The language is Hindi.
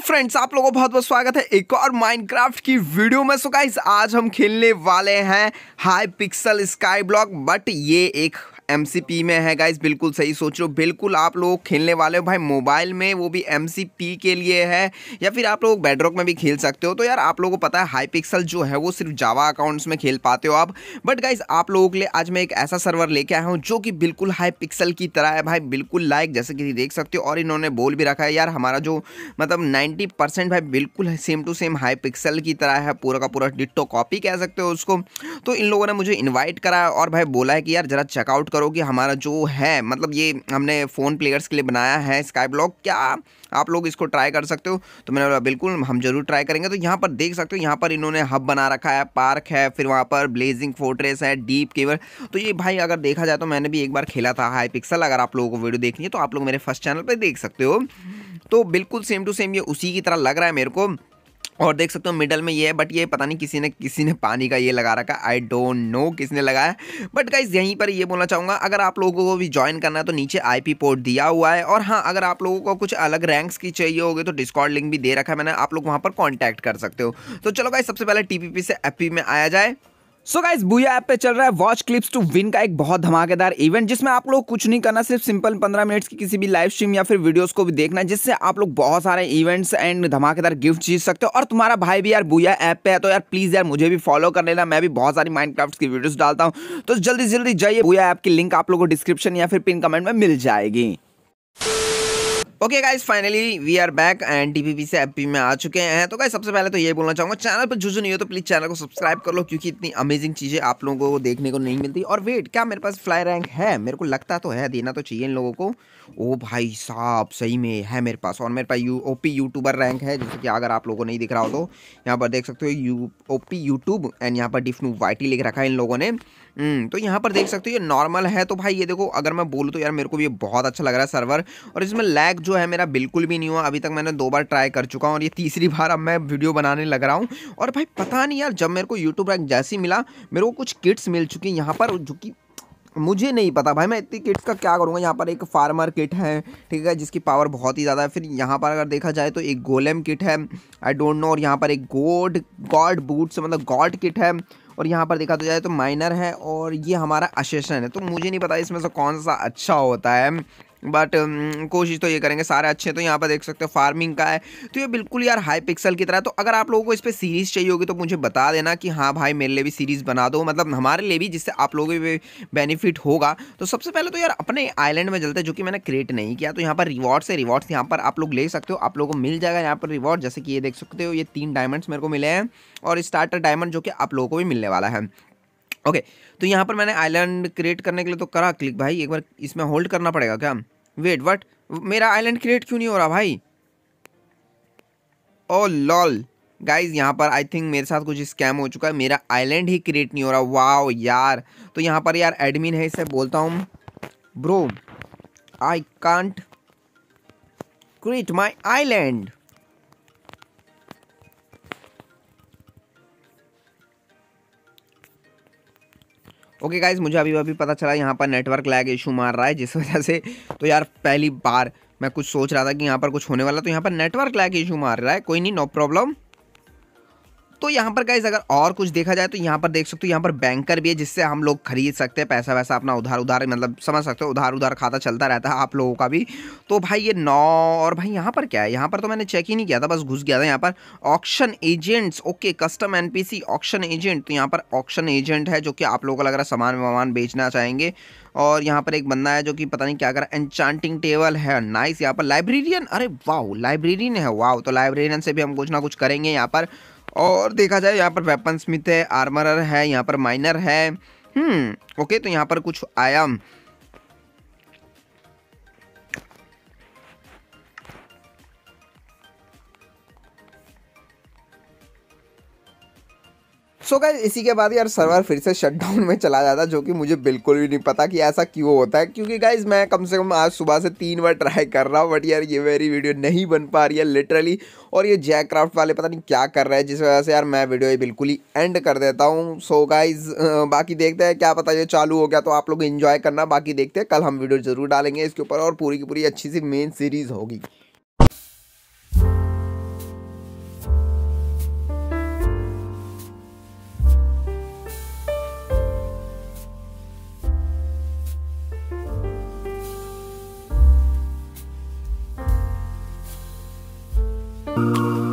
फ्रेंड्स, आप लोगों को बहुत बहुत स्वागत है एक और माइनक्राफ्ट की वीडियो में। सो गाइस, आज हम खेलने वाले हैं Hypixel SkyBlock, but ये एक एमसीपी में है गाइस। बिल्कुल सही सोच रहे हो, बिल्कुल आप लोग खेलने वाले हो भाई मोबाइल में, वो भी एमसीपी के लिए है, या फिर आप लोग बेडरॉक में भी खेल सकते हो। तो यार आप लोगों को पता है हाई पिक्सल जो है वो सिर्फ जावा अकाउंट्स में खेल पाते हो आप, बट गाइस आप लोगों के लिए आज मैं एक ऐसा सर्वर लेके आया हूँ जो कि बिल्कुल हाई पिक्सल की तरह है भाई, बिल्कुल लाइक जैसे कि देख सकते हो। और इन्होंने बोल भी रखा है यार हमारा जो मतलब 90% भाई बिल्कुल same to same Hypixel की तरह है, पूरा का पूरा डिट्टो कॉपी कह सकते हो उसको। तो इन लोगों ने मुझे इनवाइट करा और भाई बोला है कि यार जरा चेकआउट करो कि हमारा जो है मतलब ये हमने फ़ोन प्लेयर्स के लिए बनाया है स्काई ब्लॉक, क्या आप लोग इसको ट्राई कर सकते हो। तो मैंने बोला बिल्कुल हम जरूर ट्राई करेंगे। तो यहाँ पर देख सकते हो, यहाँ पर इन्होंने हब बना रखा है, पार्क है, फिर वहाँ पर ब्लेजिंग फोर्ट्रेस है, डीप केवर। तो ये भाई अगर देखा जाए तो मैंने भी एक बार खेला था हाई पिक्सल, अगर आप लोगों को वीडियो देखनी है तो आप लोग मेरे फर्स्ट चैनल पर देख सकते हो। तो बिल्कुल सेम टू सेम ये उसी की तरह लग रहा है मेरे को। और देख सकते हो मिडल में ये है, बट ये पता नहीं किसी ने पानी का ये लगा रखा है, आई डोंट नो किसने लगाया। बट गाइज यहीं पर ये बोलना चाहूँगा, अगर आप लोगों को भी ज्वाइन करना है तो नीचे आईपी पोर्ट दिया हुआ है। और हाँ, अगर आप लोगों को कुछ अलग रैंक्स की चाहिए होगी तो डिस्कॉर्ड लिंक भी दे रखा है मैंने, आप लोग वहाँ पर कॉन्टैक्ट कर सकते हो। तो चलो गाइज सबसे पहले टीपीपी से एफपी में आया जाए। सो गाइस, बूया ऐप पे चल रहा है वॉच क्लिप्स टू विन का एक बहुत धमाकेदार इवेंट, जिसमें आप लोग कुछ नहीं करना, सिर्फ सिंपल 15 मिनट्स की किसी भी लाइव स्ट्रीम या फिर वीडियोस को भी देखना है, जिससे आप लोग बहुत सारे इवेंट्स एंड धमाकेदार गिफ्ट जीत सकते हो। और तुम्हारा भाई भी यार बूया ऐप पे है, तो यार प्लीज यार मुझे भी फॉलो कर लेना, मैं भी बहुत सारी माइनक्राफ्ट की वीडियोस डालता हूँ। तो जल्दी से जल्दी जाइए, बूया ऐप की लिंक आप लोगों को डिस्क्रिप्शन या फिर पिन कमेंट में मिल जाएगी। Okay guys, finally we are back and TPP से एफपी में आ चुके हैं। तो गाइस सबसे पहले तो ये बोलना चाहूँगा, चैनल पर जो नहीं हो तो प्लीज़ चैनल को सब्सक्राइब कर लो, क्योंकि इतनी अमेजिंग चीज़ें आप लोगों को देखने को नहीं मिलती। और वेट, क्या मेरे पास फ्लाई रैंक है? मेरे को लगता तो है, देना तो चाहिए इन लोगों को। ओ भाई साहब, सही में है मेरे पास। और मेरे पास ओपी यूट्यूबर रैंक है, जैसे कि अगर आप लोगों को नहीं दिख रहा हो तो यहाँ पर देख सकते हो ओपी यूट्यूब, एंड यहाँ पर डिफनू वाइटी लिख रखा है इन लोगों ने। तो यहाँ पर देख सकते हो ये नॉर्मल है। तो भाई ये देखो, अगर मैं बोलूँ तो यार मेरे को भी ये बहुत अच्छा लग रहा है सर्वर, और इसमें लैग जो है मेरा बिल्कुल भी नहीं हुआ। अभी तक मैंने 2 बार ट्राई कर चुका हूँ और ये तीसरी बार अब मैं वीडियो बनाने लग रहा हूँ। और भाई पता नहीं यार, जब मेरे को यूट्यूब रैंक जैसे ही मिला, मेरे को कुछ किट्स मिल चुकी हैं यहाँ पर, जो कि मुझे नहीं पता भाई मैं इतनी किट्स का क्या करूँगा। यहाँ पर एक फार्मर किट है, ठीक है, जिसकी पावर बहुत ही ज़्यादा है। फिर यहाँ पर अगर देखा जाए तो एक गोलेम किट है, आई डोंट नो। और यहाँ पर एक गॉड बूट्स मतलब गॉड किट है। और यहाँ पर देखा तो जाए तो माइनर है, और ये हमारा असेशन है। तो मुझे नहीं पता इसमें से कौन सा अच्छा होता है, बट कोशिश तो ये करेंगे सारे अच्छे। तो यहाँ पर देख सकते हो फार्मिंग का है, तो ये बिल्कुल यार हाई पिक्सल की तरह। तो अगर आप लोगों को इस पर सीरीज़ चाहिए होगी तो मुझे बता देना कि हाँ भाई मेरे लिए भी सीरीज़ बना दो, मतलब हमारे लिए भी, जिससे आप लोगों को भी बेनिफिट होगा। तो सबसे पहले तो यार अपने आइलैंड में चलते हैं, जो कि मैंने क्रिएट नहीं किया। तो यहाँ पर रिवॉर्ड्स है, रिवॉर्ड्स यहाँ पर आप लोग ले सकते हो, आप लोगों को मिल जाएगा यहाँ पर रिवॉर्ड। जैसे कि ये देख सकते हो, ये 3 डायमंड्स मेरे को मिले हैं, और स्टार्टर डायमंड जो कि आप लोगों को भी मिलने वाला है। ओके, तो यहाँ पर मैंने आइलैंड क्रिएट करने के लिए तो करा क्लिक भाई, एक बार इसमें होल्ड करना पड़ेगा क्या? वेट व्हाट, मेरा आइलैंड क्रिएट क्यों नहीं हो रहा भाई? ओ लॉल गाइज, यहाँ पर आई थिंक मेरे साथ कुछ स्कैम हो चुका है, मेरा आइलैंड ही क्रिएट नहीं हो रहा। वाओ यार, तो यहाँ पर यार एडमिन है, इससे बोलता हूँ bro I can't create my island. Okay guys, मुझे अभी पता चला यहाँ पर नेटवर्क लैग इशू मार रहा है, जिस वजह से तो यार पहली बार मैं कुछ सोच रहा था कि यहाँ पर कुछ होने वाला, तो यहाँ पर नेटवर्क लैग इशू मार रहा है। कोई नहीं, नो प्रॉब्लम। तो यहाँ पर गाइज अगर और कुछ देखा जाए तो यहाँ पर देख सकते हो, यहाँ पर बैंकर भी है, जिससे हम लोग खरीद सकते हैं, पैसा वैसा अपना उधार मतलब समझ सकते हो, उधार खाता चलता रहता है आप लोगों का भी। तो भाई ये 9, और भाई यहाँ पर क्या है? यहाँ पर तो मैंने चेक ही नहीं किया था, बस घुस गया था। यहाँ पर auction agents, okay, custom NPC auction agent. तो यहाँ पर ऑक्शन एजेंट है, जो कि आप लोगों को लग रहा है सामान बेचना चाहेंगे। और यहाँ पर एक बंदा है जो कि पता नहीं क्या कर रहा है, एन्चांटिंग टेबल है, नाइस। यहाँ पर लाइब्रेरियन, अरे वाह लाइब्रेरियन है, वाह। तो लाइब्रेरियन से भी हम कुछ ना कुछ करेंगे यहाँ पर। और देखा जाए यहाँ पर वेपन स्मिथ है, आर्मरर है, यहाँ पर माइनर है। ओके, तो यहाँ पर कुछ आया। सो गाइस, इसी के बाद यार सर्वर फिर से शटडाउन में चला जाता, जो कि मुझे बिल्कुल भी नहीं पता कि ऐसा क्यों होता है। क्योंकि गाइस मैं कम से कम आज सुबह से 3 बार ट्राई कर रहा हूँ, बट यार ये मेरी वीडियो नहीं बन पा रही है लिटरली। और ये जैकक्राफ्ट वाले पता नहीं क्या कर रहे हैं, जिस वजह से यार मैं वीडियो ये बिल्कुल ही एंड कर देता हूँ। सो गाइस बाकी देखते हैं, क्या पता ये चालू हो गया तो आप लोग एंजॉय करना। बाकी देखते हैं, कल हम वीडियो जरूर डालेंगे इसके ऊपर, और पूरी की पूरी अच्छी सी मेन सीरीज़ होगी। है।